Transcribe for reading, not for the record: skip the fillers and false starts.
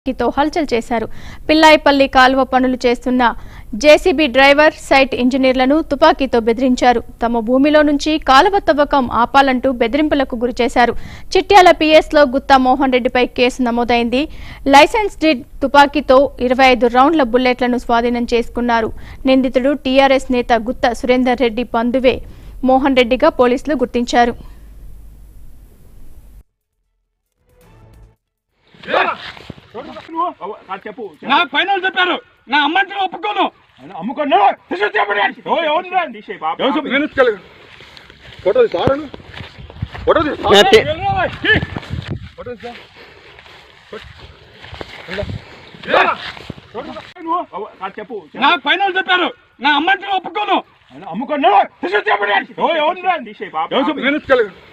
తో హల్చల్ చేశారు. పిల్లాయిపల్లి కాలువ పనులు చేస్తున్న జేసీబీ డ్రైవర్, సైట్ ఇంజనీర్లను తుపాకీతో బెదిరించారు. తమ భూమిలో నుంచి కాలువ తవ్వకం ఆపాలంటూ బెదిరింపులకు గురిచేశారు. చిట్యాల పిఎస్లో గుత్తా మోహన్ రెడ్డిపై కేసు నమోదైంది. లైసెన్స్ డీడ్ తుపాకీతో 25 రౌండ్ల బుల్లెట్లను స్వాధీనం చేసుకున్నారు. నిందితుడు టీఆర్ఎస్ నేత గుత్తా సురేందర్ రెడ్డి బంధువే మోహన్ రెడ్డిగా పోలీసులు గుర్తించారు. నా ఫైనల్ చెప్పారు. నా అమ్మాయిని ఒప్పుకోను. అమ్ముకోను. ఫోటో సార్ ఫోటో చెప్పు. నా ఫైనల్ చెప్పారు. నా అమ్మాయిని ఒప్పుకోను. అమ్ముకోను.